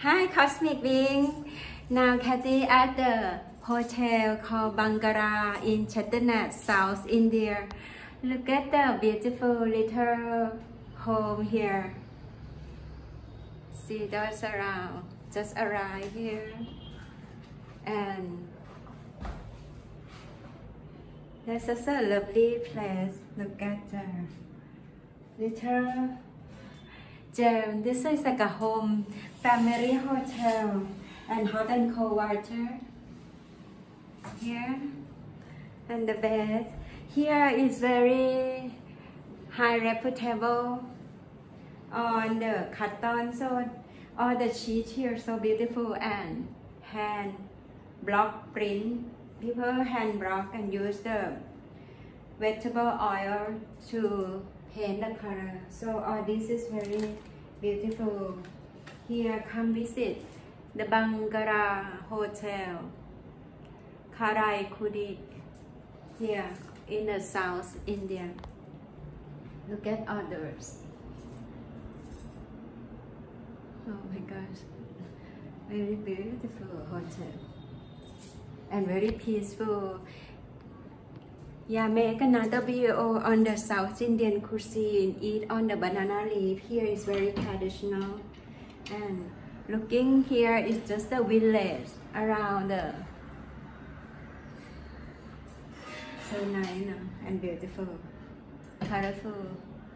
Hi, Cosmic Wing. Now Kathy at the hotel called Bangara in Chettinad, South India. Look at the beautiful little home here. See those around, just arrived here. And that's just a lovely place. Look at the little gem. This is like a home, family hotel, and hot and cold water here. And the bed here is very high reputable on the cotton. So all the sheets here so beautiful and hand block print. People hand block and use the vegetable oil to paint the color. So all this is very beautiful. Here, come visit the Bangara Hotel, Karaikudi, here in the South India. Look at others. Oh my gosh, very beautiful hotel and very peaceful. Yeah, make another video on the South Indian cuisine. Eat on the banana leaf. Here is very traditional. And looking here is just a village around the. So nice, no? And beautiful, colorful.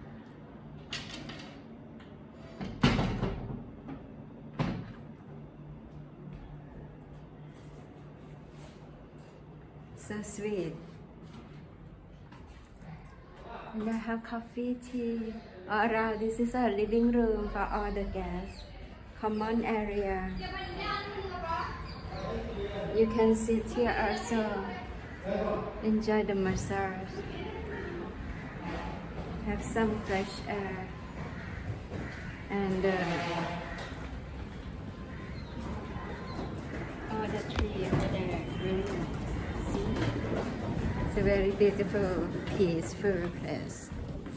So sweet. And I have coffee, tea all around. This is a living room for all the guests. Common area. You can sit here also. Enjoy the massage. Have some fresh air. And all the trees over there. Really see? It's a very beautiful, peaceful place.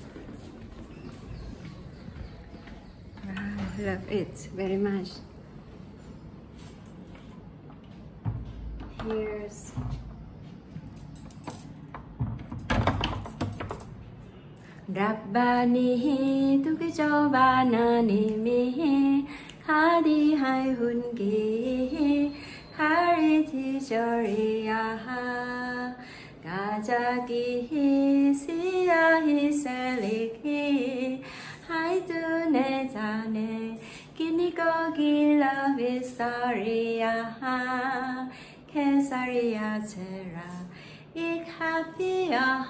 I love it very much. Here's Rabbani tukijo banani mi Hadi hai hungi Hariti joriya Gajaki siyahi seliki Hai tu ne jane Kiniko gila vistoria Kesaria chera Ik happya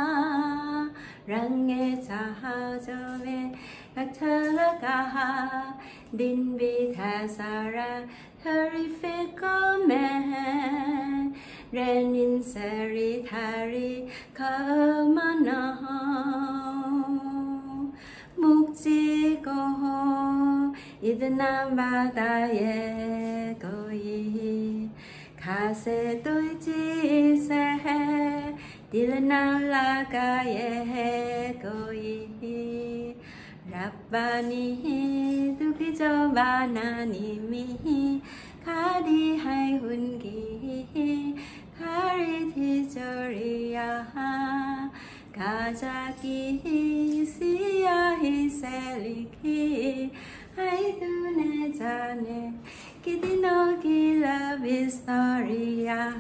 Range chaha jove Gathalaka Din vitasara Terrific man Renin sari thari Kamana Mukti go Idna badaye goi Kase doiji se Dilna lagaye goi Rabbani dukijo banani mi Kadi hai hungi Kariti joriya Kajaki siyahi seliki Hai tu ne jane Kidino gila vistoria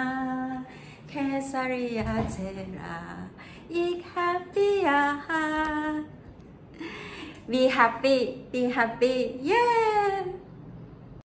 Kesaria chera Ik happy Be happy, yeah!